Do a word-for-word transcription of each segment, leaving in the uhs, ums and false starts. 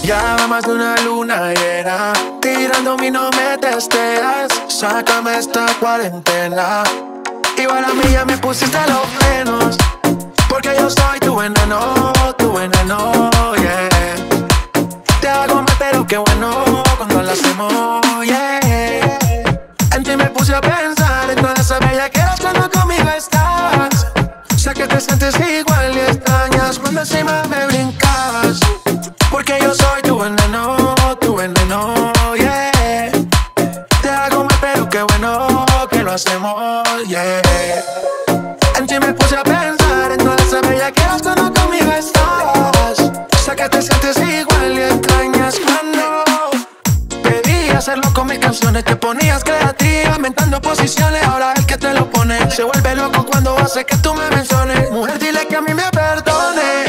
Ya va más de una luna llena, tirándome y no me testeas. Sácame esta cuarentena. Igual a mí ya me pusiste los frenos, porque yo soy tu veneno, tu veneno, yeah. Te hago mal pero qué bueno cuando lo hacemos, yeah. En ti me puse a pensar en todas esas bellaqueras cuando conmigo estás. Sé que te sientes igual y extrañas cuando encima me brincas, porque yo soy tu veneno, tu veneno, yeah. Te hago mal pero qué bueno que lo hacemos, yeah. En ti me puse a pensar en todas esas bellaqueras cuando conmigo estás. Sé que te sientes igual y extrañas cuando pedí hacerlo con mis canciones. Te ponías creativa, inventando posiciones. Ahora el que te lo pone se vuelve loco cuando hace que tú me menciones. Mujer, dile que a mí me perdone.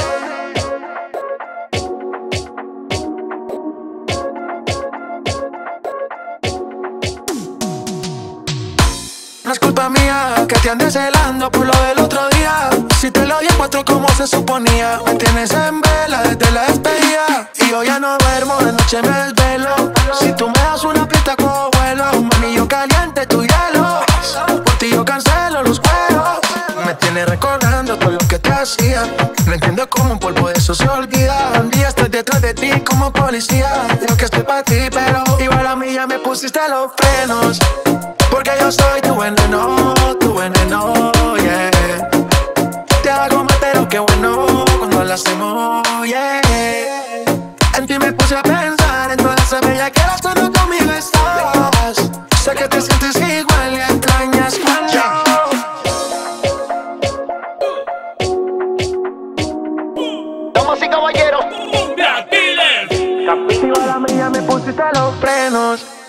No es culpa mía que te andes celando por lo del otro día. Si te lo di en cuatro como se suponía. Me tienes en vela desde la despedida, y yo ya no duermo, de noche me desvelo. Si tú me das una pista cojo vuelo, mami yo caliente tu hielo. Por ti yo cancelo los juegos. Me tienes recordando todo lo que te hacía. No entiendo cómo un polvo de eso se olvida. Un día estoy detrás de ti como policía. Digo que estoy para ti pero igual a mí ya me pusiste los frenos, porque yo soy tu veneno, tu veneno, yeah. Te hago mal pero qué bueno cuando lo hacemos, yeah. En ti me puse a pensar en todas esas bellaqueras cuando conmigo estás. Sé que te sientes igual y extrañas cuando Damas y caballeros, ¡Cumbia Killers! Igual a mí ya me pusiste los frenos,